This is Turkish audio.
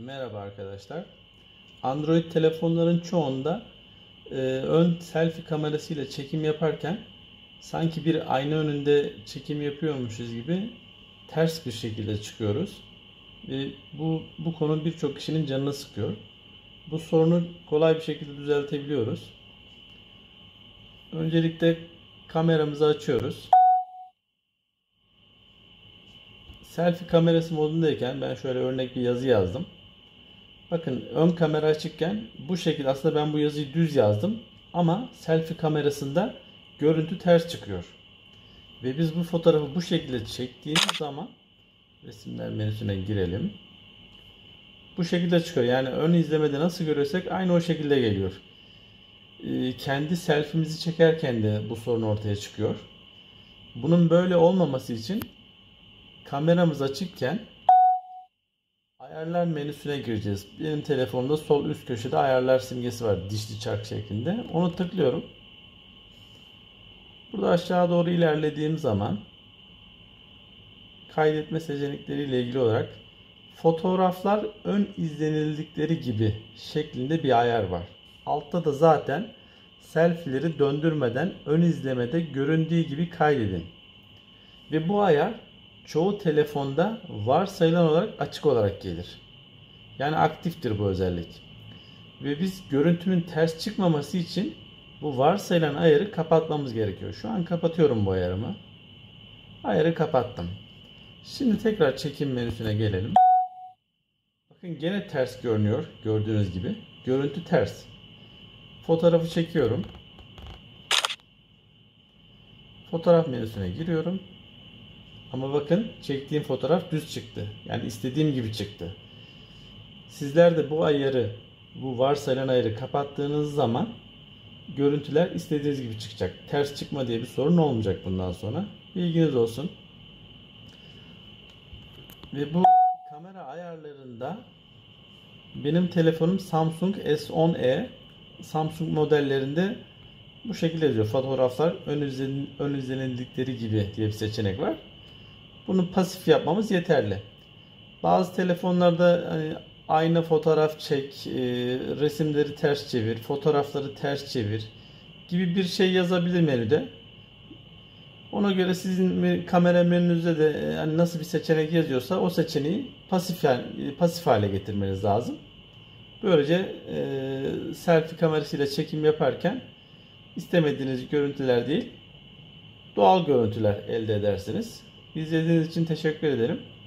Merhaba arkadaşlar. Android telefonların çoğunda ön selfie kamerasıyla çekim yaparken sanki bir ayna önünde çekim yapıyormuşuz gibi ters bir şekilde çıkıyoruz. Ve bu konu birçok kişinin canını sıkıyor. Bu sorunu kolay bir şekilde düzeltebiliyoruz. Öncelikle kameramızı açıyoruz. Selfie kamerası modundayken ben şöyle örnek bir yazı yazdım. Bakın ön kamera açıkken bu şekilde aslında ben bu yazıyı düz yazdım ama selfie kamerasında görüntü ters çıkıyor. Ve biz bu fotoğrafı bu şekilde çektiğimiz zaman resimler menüsüne girelim. Bu şekilde çıkıyor. Yani ön izlemede nasıl görüyorsak aynı o şekilde geliyor. Kendi selfie'mizi çekerken de bu sorun ortaya çıkıyor. Bunun böyle olmaması için kameramız açıkken ayarlar menüsüne gireceğiz. Benim telefonumda sol üst köşede ayarlar simgesi var dişli çark şeklinde. Onu tıklıyorum. Burada aşağı doğru ilerlediğim zaman kaydetme seçenekleriyle ilgili olarak fotoğraflar ön izlenildikleri gibi şeklinde bir ayar var. Altta da zaten selfie'leri döndürmeden ön izlemede göründüğü gibi kaydedin. Ve bu ayar çoğu telefonda varsayılan olarak açık olarak gelir. Yani aktiftir bu özellik. Ve biz görüntünün ters çıkmaması için bu varsayılan ayarı kapatmamız gerekiyor. Şu an kapatıyorum bu ayarımı. Ayarı kapattım. Şimdi tekrar çekim menüsüne gelelim. Bakın gene ters görünüyor. Gördüğünüz gibi. Görüntü ters. Fotoğrafı çekiyorum. Fotoğraf menüsüne giriyorum. Ama bakın çektiğim fotoğraf düz çıktı. Yani istediğim gibi çıktı. Sizler de bu ayarı, bu varsayılan ayarı kapattığınız zaman görüntüler istediğiniz gibi çıkacak. Ters çıkma diye bir sorun olmayacak bundan sonra. Bilginiz olsun. Ve bu kamera ayarlarında benim telefonum Samsung S10e. Samsung modellerinde bu şekilde yazıyor. Fotoğraflar ön izlenildikleri gibi diye bir seçenek var. Bunu pasif yapmamız yeterli. Bazı telefonlarda hani ayna fotoğraf çek, resimleri ters çevir, fotoğrafları ters çevir gibi bir şey yazabilir menüde. Ona göre sizin kamera menünüzde de hani nasıl bir seçenek yazıyorsa o seçeneği pasif hale getirmeniz lazım. Böylece selfie kamerasıyla çekim yaparken istemediğiniz görüntüler değil, doğal görüntüler elde edersiniz. İzlediğiniz için teşekkür ederim.